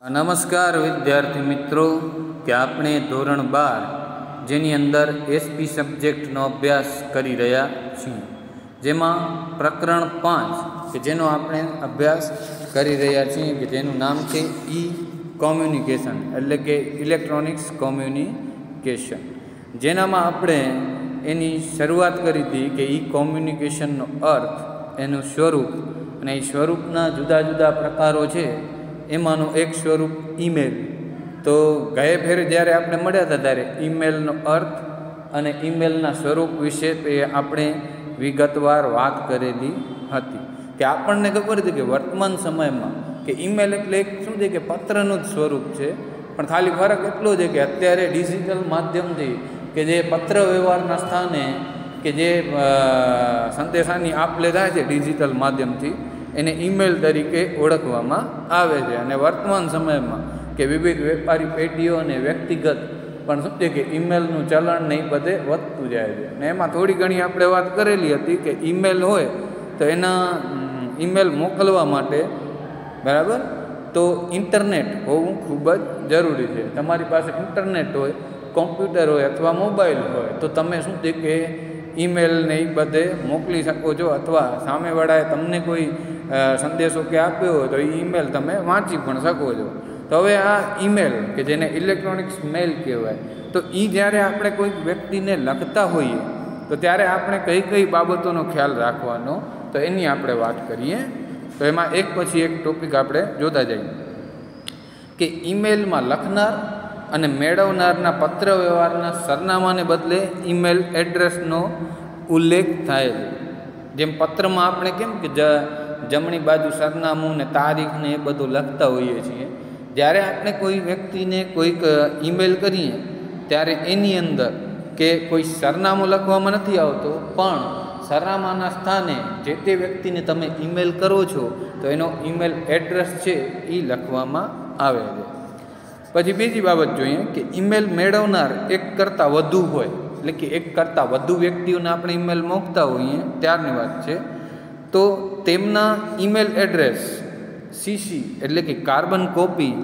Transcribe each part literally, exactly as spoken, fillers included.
નમસ્કાર વિદ્યાર્થી મિત્રો, કે આપણે ધોરણ બાર જેની અંદર એસપી સબ્જેક્ટનો અભ્યાસ કરી રહ્યા છીએ, જેમાં પ્રકરણ પાંચ કે જેનો આપણે અભ્યાસ કરી રહ્યા છીએ કે જેનું નામ છે ઈ કોમ્યુનિકેશન એટલે કે ઇલેક્ટ્રોનિક્સ કોમ્યુનિકેશન, જેનામાં આપણે એની શરૂઆત કરી હતી કે ઈ કોમ્યુનિકેશનનો અર્થ, એનું સ્વરૂપ અને એ સ્વરૂપના જુદા જુદા પ્રકારો છે. એમાંનું એક સ્વરૂપ ઈમેલ. તો ગયા ફેર જ્યારે આપણે મળ્યા હતા ત્યારે ઈમેલનો અર્થ અને ઈમેલના સ્વરૂપ વિશે એ આપણે વિગતવાર વાત કરેલી હતી. કે આપણને ખબર હતી કે વર્તમાન સમયમાં કે ઈમેલ એટલે એક શું છે કે પત્રનું જ સ્વરૂપ છે, પણ ખાલી ફરક એટલો છે કે અત્યારે ડિજિટલ માધ્યમથી કે જે પત્ર વ્યવહારના સ્થાને કે જે સંદેશાની આપ લે થાય છે ડિજિટલ માધ્યમથી, એને ઈમેલ તરીકે ઓળખવામાં આવે છે. અને વર્તમાન સમયમાં કે વિવિધ વેપારી પેઢીઓ અને વ્યક્તિગત પણ શું છે કે ઈમેલનું ચલણ ને એ બધે વધતું જાય છે. અને એમાં થોડી ઘણી આપણે વાત કરેલી હતી કે ઈમેલ હોય તો એના ઈમેલ મોકલવા માટે બરાબર તો ઇન્ટરનેટ હોવું ખૂબ જ જરૂરી છે. તમારી પાસે ઇન્ટરનેટ હોય, કોમ્પ્યુટર હોય અથવા મોબાઈલ હોય તો તમે શું છે કે ઈમેલને એ બધે મોકલી શકો છો, અથવા સામેવાળાએ તમને કોઈ સંદેશો કે આપ્યો હોય તો એ ઈમેલ તમે વાંચી પણ શકો છો. તો હવે આ ઈમેલ કે જેને ઇલેક્ટ્રોનિક્સ મેલ કહેવાય, તો એ જ્યારે આપણે કોઈક વ્યક્તિને લખતા હોઈએ તો ત્યારે આપણે કઈ કઈ બાબતોનો ખ્યાલ રાખવાનો, તો એની આપણે વાત કરીએ. તો એમાં એક પછી એક ટોપિક આપણે જોતા જઈએ કે ઈમેલમાં લખનાર અને મેળવનારના પત્ર વ્યવહારના સરનામાને બદલે ઈમેલ એડ્રેસનો ઉલ્લેખ થાય છે. જેમ પત્રમાં આપણે કેમ કે જ જમણી બાજુ સરનામું ને તારીખ ને એ બધું લખતા હોઈએ છીએ, જ્યારે આપણે કોઈ વ્યક્તિને કોઈક ઈમેલ કરીએ ત્યારે એની અંદર કે કોઈ સરનામું લખવામાં નથી આવતો, પણ સરનામાના સ્થાને જે તે વ્યક્તિને તમે ઈમેલ કરો છો તો એનો ઈમેલ એડ્રેસ છે એ લખવામાં આવે છે. પછી બીજી બાબત જોઈએ કે ઈમેલ મેળવનાર એક કરતાં વધુ હોય, એટલે કે એક કરતાં વધુ વ્યક્તિઓને આપણે ઈમેલ મોકતા હોઈએ ત્યારની વાત છે, તો તેમના ઈમેલ એડ્રેસ સીસી એટલે કે કાર્બન કોપી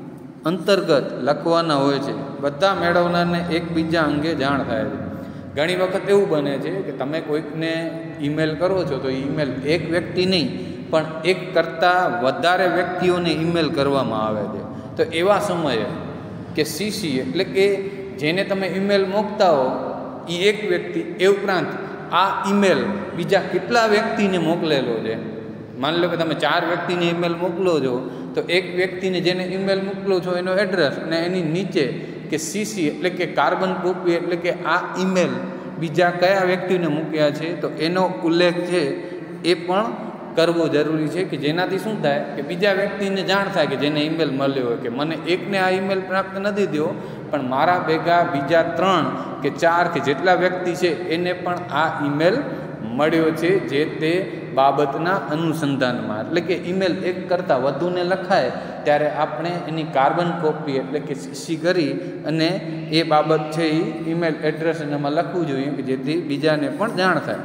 અંતર્ગત લખવાના હોય છે. બધા મેળવનારને એકબીજા અંગે જાણ થાય છે. ઘણી વખત એવું બને છે કે તમે કોઈકને ઈમેલ કરો છો તો ઈમેલ એક વ્યક્તિ નહીં પણ એક કરતાં વધારે વ્યક્તિઓને ઈમેલ કરવામાં આવે છે. તો એવા સમયે કે સીસી એટલે કે જેને તમે ઈમેલ મોકતા હો એ એક વ્યક્તિ, એ ઉપરાંત આ ઈમેલ બીજા કેટલા વ્યક્તિને મોકલેલો છે. માની લો કે તમે ચાર વ્યક્તિને ઈમેલ મોકલો છો તો એક વ્યક્તિને જેને ઈમેલ મોકલો છો એનો એડ્રેસ અને એની નીચે કે સીસી એટલે કે કાર્બન કોપી એટલે કે આ ઈમેલ બીજા કયા વ્યક્તિને મૂક્યા છે તો એનો ઉલ્લેખ છે એ પણ કરવો જરૂરી છે, કે જેનાથી શું થાય કે બીજા વ્યક્તિને જાણ થાય કે જેને ઈમેલ મળ્યો હોય કે મને એકને આ ઈમેલ પ્રાપ્ત નથી થયો, પણ મારા ભેગા બીજા ત્રણ કે ચાર કે જેટલા વ્યક્તિ છે એને પણ આ ઈમેલ મળ્યો છે જે તે બાબતના અનુસંધાનમાં. એટલે કે ઈમેલ એક કરતાં વધુને લખાય ત્યારે આપણે એની કાર્બન કોપી એટલે કે સીસી કરી અને એ બાબત છે એ ઈમેલ એડ્રેસ એનામાં લખવું જોઈએ કે જેથી બીજાને પણ જાણ થાય.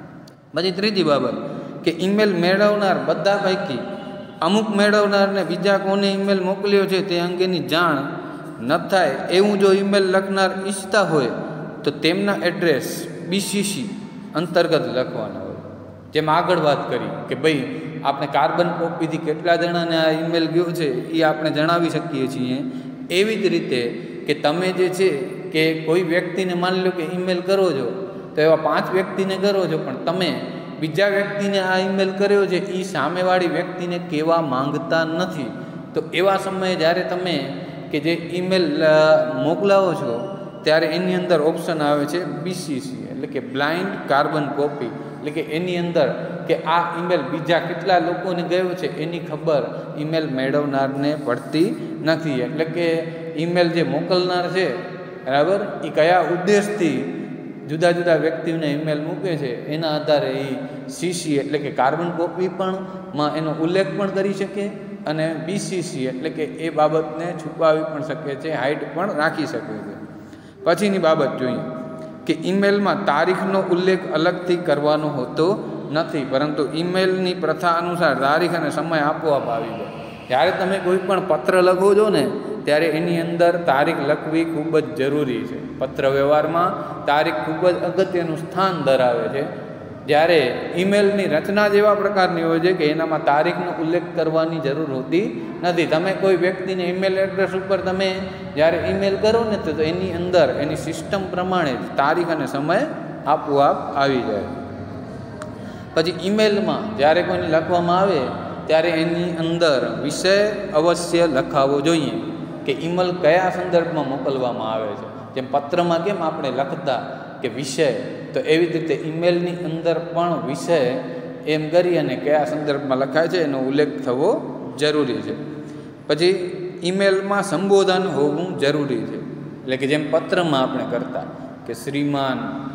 પછી ત્રીજી બાબત કે ઈમેલ મેળવનાર બધા પૈકી અમુક મેળવનારને બીજા કોને ઈમેલ મોકલ્યો છે તે અંગેની જાણ ન થાય એવું જો ઈમેલ લખનાર ઈચ્છતા હોય તો તેમના એડ્રેસ બીસીસી અંતર્ગત લખવાના હોય. જેમ આગળ વાત કરી કે ભાઈ આપણે કાર્બન કોપીથી કેટલા જણાને આ ઈમેલ ગયો છે એ આપણે જણાવી શકીએ છીએ. એવી જ રીતે કે તમે જે છે કે કોઈ વ્યક્તિને માની લો કે ઈમેલ કરો છો તો એવા પાંચ વ્યક્તિને કરો છો, પણ તમે બીજા વ્યક્તિને આ ઈમેલ કર્યો છે એ સામેવાળી વ્યક્તિને કહેવા માંગતા નથી. તો એવા સમયે જ્યારે તમે કે જે ઈમેલ મોકલાવો છો ત્યારે એની અંદર ઓપ્શન આવે છે બીસીસી એટલે કે બ્લાઇન્ડ કાર્બન કોપી, એટલે કે એની અંદર કે આ ઈમેલ બીજા કેટલા લોકોને ગયો છે એની ખબર ઈમેલ મેળવનારને પડતી નથી. એટલે કે ઈમેલ જે મોકલનાર છે બરાબર એ કયા ઉદ્દેશથી જુદા જુદા વ્યક્તિઓને ઈમેલ મૂકે છે એના આધારે એ સીસી એટલે કે કાર્બન કોપી પણ માં એનો ઉલ્લેખ પણ કરી શકે અને બીસીસી એટલે કે એ બાબતને છુપાવી પણ શકે છે, હાઇડ પણ રાખી શકે છે. પછીની બાબત જોઈએ કે ઈમેલમાં તારીખનો ઉલ્લેખ અલગથી કરવાનો હોતો નથી, પરંતુ ઈમેલની પ્રથા અનુસાર તારીખ અને સમય આપોઆપ આવી જાય. જ્યારે તમે કોઈ પણ પત્ર લખો છો ને ત્યારે એની અંદર તારીખ લખવી ખૂબ જ જરૂરી છે. પત્ર વ્યવહારમાં તારીખ ખૂબ જ અગત્યનું સ્થાન ધરાવે છે. જ્યારે ઈમેલની રચના જેવા પ્રકારની હોય છે કે એનામાં તારીખનો ઉલ્લેખ કરવાની જરૂર હોતી નથી. તમે કોઈ વ્યક્તિને ઈમેલ એડ્રેસ ઉપર તમે જ્યારે ઈમેલ કરો ને તો એની અંદર એની સિસ્ટમ પ્રમાણે તારીખ અને સમય આપોઆપ આવી જાય. પછી ઈમેલમાં જ્યારે કોઈને લખવામાં આવે ત્યારે એની અંદર વિષય અવશ્ય લખાવવો જોઈએ કે ઈમેલ કયા સંદર્ભમાં મોકલવામાં આવે છે. જેમ પત્રમાં કેમ આપણે લખતા કે વિષય, તો એવી જ રીતે ઈમેલની અંદર પણ વિષય એમ કરી અને કયા સંદર્ભમાં લખાય છે એનો ઉલ્લેખ થવો જરૂરી છે. પછી ઈમેલમાં સંબોધન હોવું જરૂરી છે. એટલે કે જેમ પત્રમાં આપણે કરતા કે શ્રીમાન,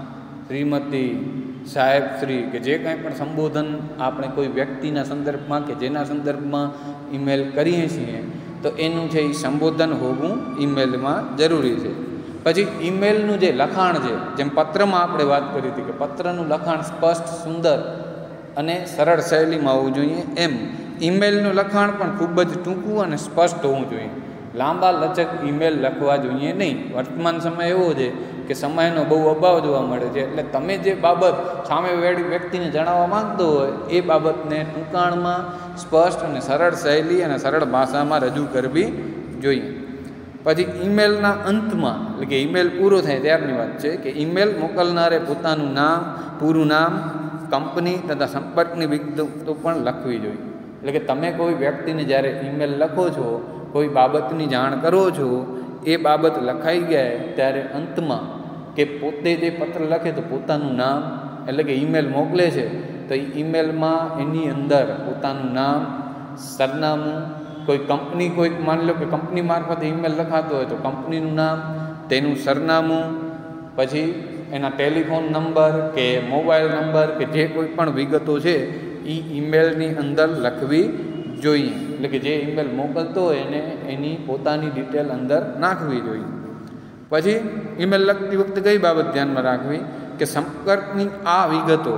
શ્રીમતી, સાહેબ શ્રી, કે જે કાંઈ પણ સંબોધન આપણે કોઈ વ્યક્તિના સંદર્ભમાં કે જેના સંદર્ભમાં ઈમેલ કરીએ છીએ તો એનું છે એ સંબોધન હોવું ઈમેલમાં જરૂરી છે. પછી ઈમેલનું જે લખાણ છે, જેમ પત્રમાં આપણે વાત કરી હતી કે પત્રનું લખાણ સ્પષ્ટ, સુંદર અને સરળ શૈલીમાં હોવું જોઈએ, એમ ઈમેલનું લખાણ પણ ખૂબ જ ટૂંકું અને સ્પષ્ટ હોવું જોઈએ. લાંબા લચક ઈમેલ લખવા જોઈએ નહીં. વર્તમાન સમય એવો છે કે સમયનો બહુ અભાવ જોવા મળે છે, એટલે તમે જે બાબત સામેવાળી વ્યક્તિને જણાવવા માંગતો હોય એ બાબતને ટૂંકાણમાં સ્પષ્ટ અને સરળ શૈલી અને સરળ ભાષામાં રજૂ કરવી જોઈએ. પછી ઈમેલના અંતમાં, એટલે કે ઈમેલ પૂરો થાય ત્યારની વાત છે કે ઈમેલ મોકલનારે પોતાનું નામ, પૂરું નામ, કંપની તથા સંપર્કની વિગતો પણ લખવી જોઈએ. એટલે કે તમે કોઈ વ્યક્તિને જ્યારે ઈમેલ લખો છો, કોઈ બાબતની જાણ કરો છો, એ બાબત લખાઈ ગયા ત્યારે અંતમાં કે પોતે જે પત્ર લખે તો પોતાનું નામ, એટલે કે ઈમેલ મોકલે છે તો એ ઈમેલમાં એની અંદર પોતાનું નામ, સરનામું, કોઈ કંપની, કોઈક માની લો કે કંપની મારફતે ઈમેલ લખાતો હોય તો કંપનીનું નામ, તેનું સરનામું, પછી એના ટેલિફોન નંબર કે મોબાઈલ નંબર કે જે કોઈ પણ વિગતો છે એ ઈમેલની અંદર લખવી જોઈએ. એટલે કે જે ઈમેલ મોકલતો હોય એને એની પોતાની ડિટેલ અંદર નાખવી જોઈએ. પછી ઈમેલ લખતી વખતે કઈ બાબત ધ્યાનમાં રાખવી કે સંપર્કની આ વિગતો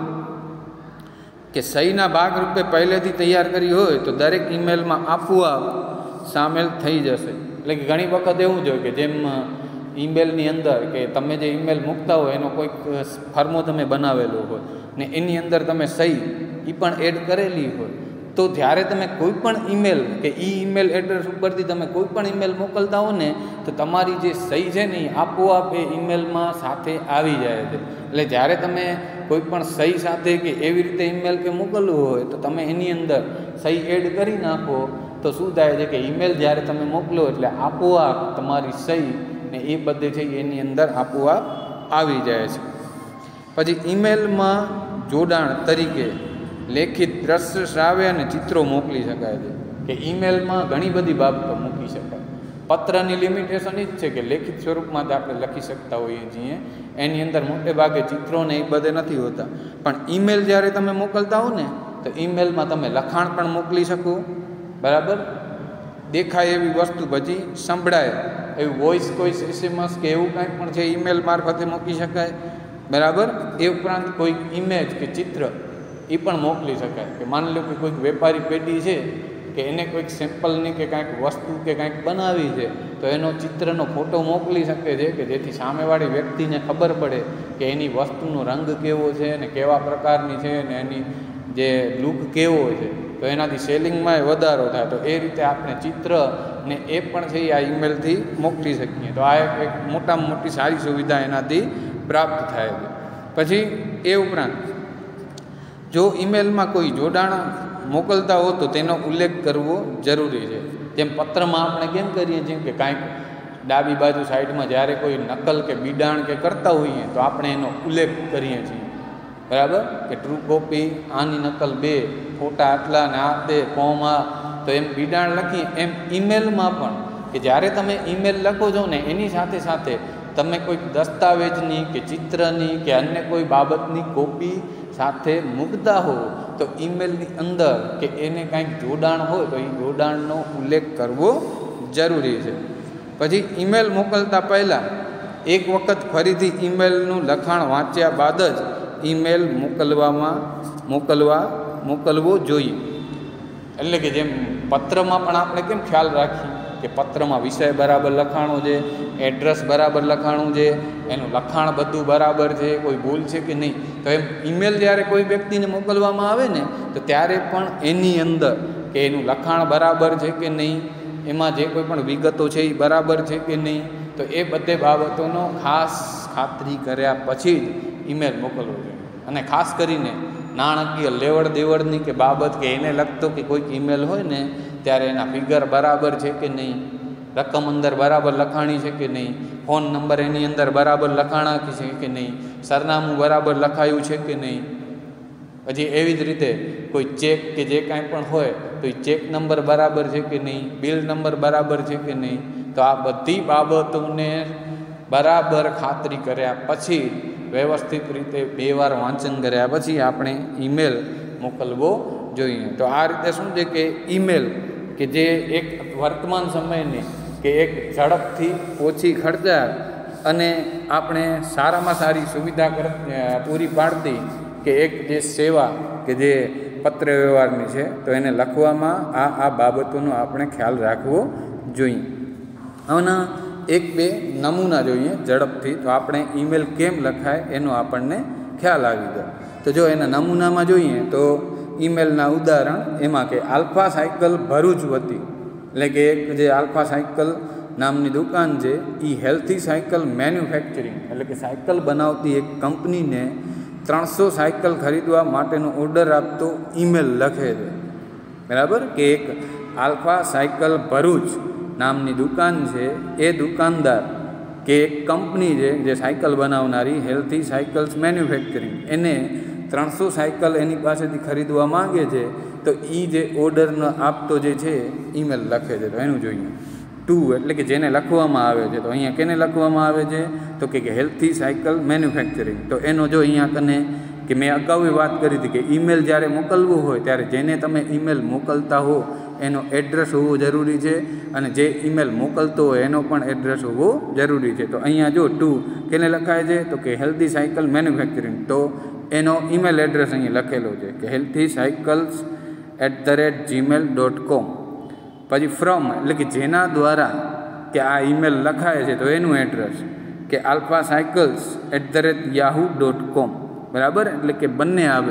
કે સહીના ભાગરૂપે પહેલેથી તૈયાર કરી હોય તો દરેક ઈમેલમાં આપોઆપ સામેલ થઈ જશે. એટલે કે ઘણી વખત એવું જ હોય કે જેમ ઈમેલની અંદર કે તમે જે ઈમેલ મૂકતા હોય એનો કોઈક ફર્મો તમે બનાવેલો હોય ને એની અંદર તમે સહી એ પણ એડ કરેલી હોય, તો જ્યારે તમે કોઈ પણ ઈમેલ કે ઈ ઈમેલ એડ્રેસ ઉપરથી તમે કોઈ પણ ઈમેલ મોકલતા હો ને તો તમારી જે સહી છે ને એ આપોઆપ એ ઈમેલમાં સાથે આવી જાય છે. એટલે જ્યારે તમે કોઈ પણ સહી સાથે કે એવી રીતે ઈમેલ કે મોકલવું હોય તો તમે એની અંદર સહી એડ કરી નાખો તો શું થાય છે કે ઈમેલ જ્યારે તમે મોકલો એટલે આપોઆપ તમારી સહી ને એ બધે છે એની અંદર આપોઆપ આવી જાય છે. પછી ઈમેલમાં જોડાણ તરીકે લેખિત, દ્રશ્ય, શ્રાવ્ય અને ચિત્રો મોકલી શકાય છે. કે ઈમેલમાં ઘણી બધી બાબતો મૂકી શકાય. પત્રની લિમિટેશન એ જ છે કે લેખિત સ્વરૂપમાં જ આપણે લખી શકતા હોઈએ છીએ, એની અંદર મોટે ભાગે ચિત્રોને એ બધે નથી હોતા. પણ ઈમેલ જ્યારે તમે મોકલતા હો ને તો ઈમેલમાં તમે લખાણ પણ મોકલી શકો, બરાબર, દેખાય એવી વસ્તુ, પછી સંભળાય એવી વોઇસ, કોઈ એસએમએસ કે એવું કાંઈ પણ છે ઈમેલ મારફતે મૂકી શકાય, બરાબર. એ ઉપરાંત કોઈક ઇમેજ કે ચિત્ર એ પણ મોકલી શકાય. કે માની લો કે કોઈક વેપારી પેઢી છે કે એને કોઈક સેમ્પલની કે કાંઈક વસ્તુ કે કાંઈક બનાવી છે તો એનો ચિત્રનો ફોટો મોકલી શકે છે કે જેથી સામેવાળી વ્યક્તિને ખબર પડે કે એની વસ્તુનો રંગ કેવો છે અને કેવા પ્રકારની છે અને એની જે લુક કેવો છે, તો એનાથી સેલિંગમાં વધારો થાય. તો એ રીતે આપણે ચિત્ર ને એ પણ છે આ ઈમેલથી મોકલી શકીએ. તો આ એક મોટામાં મોટી સારી સુવિધા એનાથી પ્રાપ્ત થાય છે. પછી એ ઉપરાંત જો ઈમેલમાં કોઈ જોડાણ મોકલતા હો તો તેનો ઉલ્લેખ કરવો જરૂરી છે. જેમ પત્રમાં આપણે કેમ કરીએ છીએ કે કાંઈક ડાબી બાજુ સાઈડમાં જ્યારે કોઈ નકલ કે બિડાણ કે કરતા હોઈએ તો આપણે એનો ઉલ્લેખ કરીએ છીએ, બરાબર. કે ટ્રુ કોપી, આની નકલ બે, ફોટા આટલા ને આ તે કોમા, તો એમ બિડાણ લખીએ. એમ ઈમેલમાં પણ કે જ્યારે તમે ઈમેલ લખો છો ને એની સાથે સાથે તમે કોઈક દસ્તાવેજની કે ચિત્રની કે અન્ય કોઈ બાબતની કોપી સાથે મૂકતા હો તો ઈમેલની અંદર કે એને કાંઈક જોડાણ હોય તો એ જોડાણનો ઉલ્લેખ કરવો જરૂરી છે. પછી ઈમેલ મોકલતા પહેલાં એક વખત ફરીથી ઈમેલનું લખાણ વાંચ્યા બાદ જ ઈમેલ મોકલવામાં મોકલવા મોકલવો જોઈએ. એટલે કે જેમ પત્રમાં પણ આપણે કેમ ખ્યાલ રાખીએ કે પત્રમાં વિષય બરાબર લખાણો છે, એડ્રેસ બરાબર લખાણું છે, એનું લખાણ બધું બરાબર છે, કોઈ ભૂલ છે કે નહીં. તો એમ ઈમેલ જ્યારે કોઈ વ્યક્તિને મોકલવામાં આવે ને તો ત્યારે પણ એની અંદર કે એનું લખાણ બરાબર છે કે નહીં, એમાં જે કોઈ પણ વિગતો છે એ બરાબર છે કે નહીં, તો એ બધે બાબતોનો ખાસ ખાતરી કર્યા પછી જ ઈમેલ મોકલવો જોઈએ. અને ખાસ કરીને નાણાકીય લેવડ દેવડની કે બાબત કે એને લગતો કે કોઈક ઈમેલ હોય ને ત્યારે એના ફિગર બરાબર છે કે નહીં, રકમ અંદર બરાબર લખાણી છે કે નહીં, ફોન નંબર એની અંદર બરાબર લખાણા છે કે નહીં, સરનામું બરાબર લખાયું છે કે નહીં. પછી એવી જ રીતે કોઈ ચેક કે જે કાંઈ પણ હોય તો એ ચેક નંબર બરાબર છે કે નહીં, બિલ નંબર બરાબર છે કે નહીં. તો આ બધી બાબતોને બરાબર ખાતરી કર્યા પછી વ્યવસ્થિત રીતે બે વાર વાંચન કર્યા પછી આપણે ઈમેલ મોકલવો જોઈએ. તો આ રીતે શું છે કે ઈમેલ કે જે એક વર્તમાન સમયની કે એક ઝડપથી ઓછી ખર્ચાળ અને આપણે સારામાં સારી સુવિધા કર પૂરી પાડતી કે એક જે સેવા કે જે પત્ર વ્યવહારની છે તો એને લખવામાં આ આ બાબતોનો આપણે ખ્યાલ રાખવો જોઈએ. હવેના એક બે નમૂના જોઈએ ઝડપથી, તો આપણે ઈમેલ કેમ લખાય એનો આપણને ખ્યાલ આવી જાય. તો જો એના નમૂનામાં જોઈએ તો ઈમેલના ઉદાહરણ એમાં કે આલ્ફા સાયકલ ભરૂચ વતી, એટલે કે એક જે આલ્ફા સાયકલ નામની દુકાન છે એ હેલ્થી સાયકલ મેન્યુફેક્ચરિંગ એટલે કે સાયકલ બનાવતી એક કંપનીને ત્રણસો સાયકલ ખરીદવા માટેનો ઓર્ડર આપતો ઈમેલ લખે છે. બરાબર, કે એક આલ્ફા સાયકલ ભરૂચ નામની દુકાન છે એ દુકાનદાર કે એક કંપની છે જે સાયકલ બનાવનારી હેલ્થી સાયકલ્સ મેન્યુફેક્ચરિંગ એને ત્રણસો સાયકલ એની પાસેથી ખરીદવા માગે છે. તો એ જે ઓર્ડરનો આપતો જે છે ઈમેલ લખે છે. તો એનું જોઈએ ટુ એટલે કે જેને લખવામાં આવે છે. તો અહીંયા કેને લખવામાં આવે છે તો કે હેલ્થી સાયકલ મેન્યુફેક્ચરિંગ. તો એનો જો અહીંયા કને કે મેં અગાઉ વાત કરી હતી કે ઈમેલ જ્યારે મોકલવું હોય ત્યારે જેને તમે ઈમેલ મોકલતા હો એનો એડ્રેસ હોવો જરૂરી છે અને જે ઈમેલ મોકલતો હોય એનો પણ એડ્રેસ હોવો જરૂરી છે. તો અહીંયા જો ટુ કેને લખાય છે તો કે હેલ્ધી સાયકલ મેન્યુફેક્ચરિંગ. તો એનો ઈમેલ એડ્રેસ અહીંયા લખેલો છે કે healthy cycles at the rate gmail dot com. પછી ફ્રોમ એટલે કે જેના દ્વારા કે આ ઈમેલ લખાય છે તો એનું એડ્રેસ કે alpha cycles at the rate yahoo dot com. બરાબર, એટલે કે બંને આવે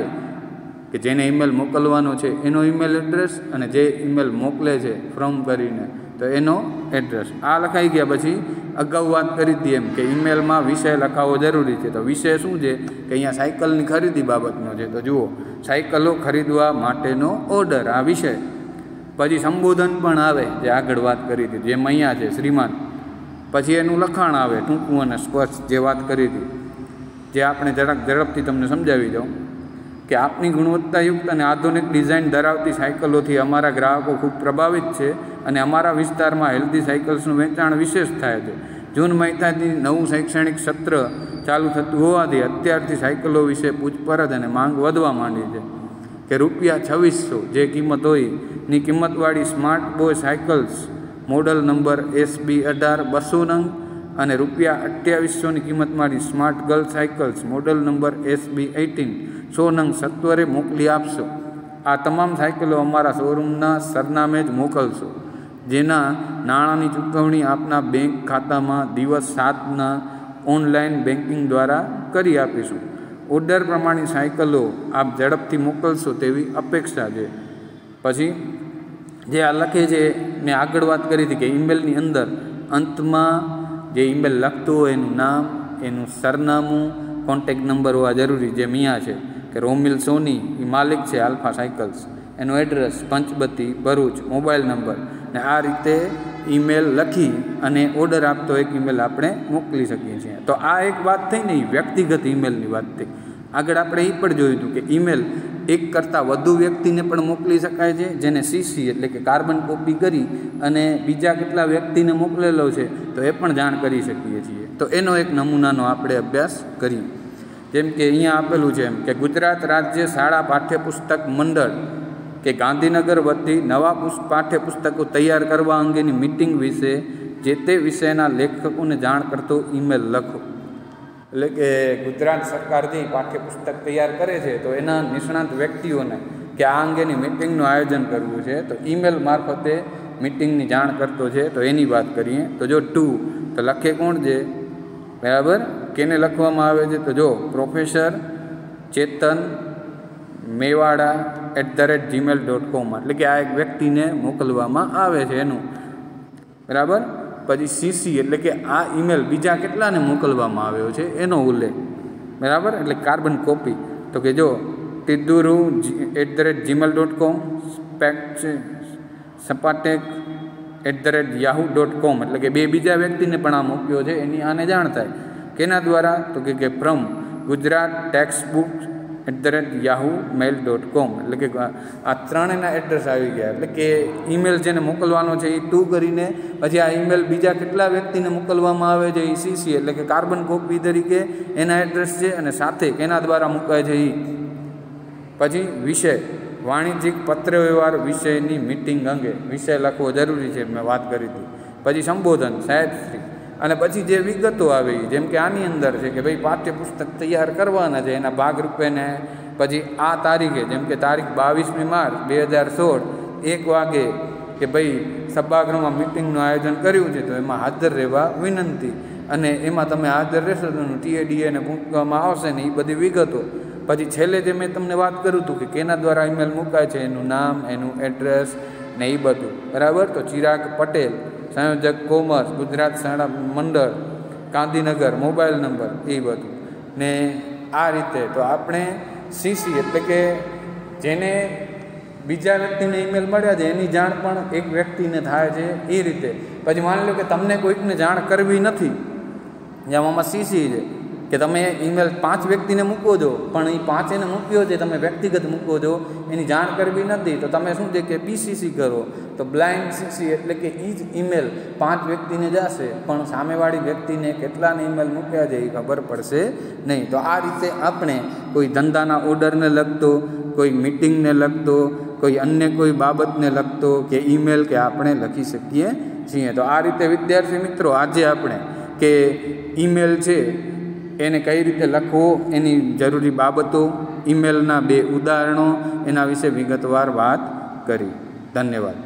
કે જેને ઈમેલ મોકલવાનો છે એનો ઈમેલ એડ્રેસ અને જે ઈમેલ મોકલે છે ફ્રોમ કરીને તો એનો એડ્રેસ. આ લખાઈ ગયા પછી અગાઉ વાત કરી હતી એમ કે ઈમેલમાં વિષય લખાવવો જરૂરી છે. તો વિષય શું છે કે અહીંયા સાયકલની ખરીદી બાબતનો છે. તો જુઓ સાયકલો ખરીદવા માટેનો ઓર્ડર, આ વિષય. પછી સંબોધન પણ આવે જે આગળ વાત કરી હતી જેમ અહીંયા છે શ્રીમાન. પછી એનું લખાણ આવે ટૂંકું અને સ્પષ્ટ જે વાત કરી હતી, જે આપણે જરાક ઝડપથી તમને સમજાવી દઉં કે આપણી ગુણવત્તાયુક્ત અને આધુનિક ડિઝાઇન ધરાવતી સાયકલોથી અમારા ગ્રાહકો ખૂબ પ્રભાવિત છે અને અમારા વિસ્તારમાં હેલ્ધી સાયકલ્સનું વેચાણ વિશેષ થાય છે. જૂન મહિનાથી નવું શૈક્ષણિક સત્ર ચાલુ થતું હોવાથી અત્યારથી સાયકલો વિશે પૂછપરછ અને માંગ વધવા માંડી છે કે રૂપિયા છવ્વીસો જે કિંમત હોય ની કિંમતવાળી smart boy cycles model number S B અઢાર બસો નંગ અને રૂપિયા અઠ્યાવીસોની કિંમતવાળી smart girl cycles model number S B eighteen સો નંગ સત્વરે મોકલી આપશો. આ તમામ સાયકલો અમારા શોરૂમના સરનામે જ મોકલશો, જેના નાણાંની ચૂકવણી આપના બેંક ખાતામાં દિવસ સાતના ઓનલાઈન બેન્કિંગ દ્વારા કરી આપીશું. ઓર્ડર પ્રમાણે સાયકલો આપ ઝડપથી મોકલશો તેવી અપેક્ષા છે. પછી જે આ લખે છે મેં આગળ વાત કરી હતી કે ઈમેલની અંદર અંતમાં જે ઈમેલ લખતો હોય એનું નામ, એનું સરનામું, કોન્ટેક્ટ નંબર હોવા જરૂરી. જે મિયા છે કે રોમિલ સોની એ માલિક છે આલ્ફા સાયકલ્સ, એનું address Panchbatti Bharuch, mobile number ને આ રીતે ઈમેલ લખી અને ઓર્ડર આપતો એક ઈમેલ આપણે મોકલી શકીએ છીએ. તો આ એક વાત થઈ ને વ્યક્તિગત ઈમેલની વાત થઈ. આગળ આપણે એ પણ જોયું હતું કે ઈમેલ એક કરતાં વધુ વ્યક્તિને પણ મોકલી શકાય છે, જેને સીસી એટલે કે કાર્બન કોપી કરી અને બીજા કેટલા વ્યક્તિને મોકલેલો છે તો એ પણ જાણ કરી શકીએ છીએ. તો એનો એક નમૂનાનો આપણે અભ્યાસ કરીએ. જેમ કે અહીંયા આપેલું છે એમ કે ગુજરાત રાજ્ય શાળા પાઠ્યપુસ્તક મંડળ કે ગાંધીનગર વતી નવા પાઠ્યપુસ્તકો તૈયાર કરવા અંગેની મિટિંગ વિશે જે તે વિષયના લેખકોને જાણ કરતો ઈમેલ લખો. એટલે કે ગુજરાત સરકાર જે પાઠ્યપુસ્તક તૈયાર કરે છે તો એના નિષ્ણાત વ્યક્તિઓને કે આ અંગેની મિટિંગનું આયોજન કરવું છે, તો ઈમેલ મારફતે મિટિંગની જાણ કરતો છે, તો એની વાત કરીએ. તો જો ટુ તો લખે કોણ છે, બરાબર, કેને લખવામાં આવે છે, તો જો professor Chetan Mewada at the rate gmail dot com, એટલે કે આ એક વ્યક્તિને મોકલવામાં આવે છે એનું, બરાબર. પછી સીસી એટલે કે આ ઈમેલ બીજા કેટલાને મોકલવામાં આવ્યો છે એનો ઉલ્લેખ, બરાબર, એટલે કાર્બન કોપી. તો કે જો તિદ્દુરુ at the rate gmail dot com, સ્પેક્ટ સપાટેક at the rate yahoo dot com, એટલે કે બે બીજા વ્યક્તિને પણ આ મૂક્યો છે, એની આને જાણ થાય. કેના દ્વારા, તો કે કે from Gujarat text book at the rate yahoo mail dot com, એટલે કે આ ત્રણેયના એડ્રેસ આવી ગયા. એટલે કે ઈમેલ જેને મોકલવાનો છે એ ટુ કરીને, પછી આ ઈમેલ બીજા કેટલા વ્યક્તિને મોકલવામાં આવે છે એ સીસી, એટલે કે કાર્બન કોપી તરીકે એના એડ્રેસ છે, અને સાથે કેના દ્વારા મુકાય છે એ. પછી વિષય વાણિજ્યિક પત્ર વ્યવહાર વિષયની મિટિંગ અંગે વિષય લખવો જરૂરી છે, મેં વાત કરી હતી. પછી સંબોધન સાહેબશ્રી, અને પછી જે વિગતો આવી, જેમ કે આની અંદર છે કે ભાઈ પાઠ્યપુસ્તક તૈયાર કરવાના છે એના ભાગરૂપે ને, પછી આ તારીખે, જેમ કે તારીખ બાવીસમી માર્ચ બે હજાર સોળ એક વાગે કે ભાઈ સભાગૃહમાં મિટિંગનું આયોજન કર્યું છે, તો એમાં હાજર રહેવા વિનંતી, અને એમાં તમે હાજર રહેશો તો ટીએડીએને મૂકવામાં આવશે ને એ બધી વિગતો. પછી છેલ્લે જે મેં તમને વાત કર્યું હતું કે કેના દ્વારા ઈમેલ મુકાય છે, એનું નામ, એનું એડ્રેસ ને એ બધું, બરાબર. તો ચિરાગ પટેલ, સંયોજક કોમર્સ, ગુજરાત શાળા મંડળ, ગાંધીનગર, મોબાઈલ નંબર, એ બધું ને આ રીતે. તો આપણે સીસી એટલે કે જેને બીજા વ્યક્તિને ઈમેલ મળ્યા છે એની જાણ પણ એક વ્યક્તિને થાય છે એ રીતે. પછી માની લો કે તમને કોઈકને જાણ કરવી નથી, જેમ આમાં સીસી છે કે તમે ઈમેલ પાંચ વ્યક્તિને મૂકો છો, પણ એ પાંચેને મૂક્યો છે તમે વ્યક્તિગત મૂકો છો, એની જાણ કરવી નથી, તો તમે શું છે કે બીસીસી કરો. તો બ્લાઇન્ડ સીસી એટલે કે એ જ ઈમેલ પાંચ વ્યક્તિને જશે, પણ સામેવાળી વ્યક્તિને કેટલાને ઈમેલ મૂક્યા છે એ ખબર પડશે નહીં. તો આ રીતે આપણે કોઈ ધંધાના ઓર્ડરને લગતો, કોઈ મિટિંગને લગતો, કોઈ અન્ય કોઈ બાબતને લગતો કે ઈમેલ કે આપણે લખી શકીએ છીએ. તો આ રીતે વિદ્યાર્થી મિત્રો આજે આપણે કે ઈમેલ છે એને કઈ રીતે લખવો, એની જરૂરી બાબતો, ઈમેલના બે ઉદાહરણો, એના વિશે વિગતવાર વાત કરી. ધન્યવાદ.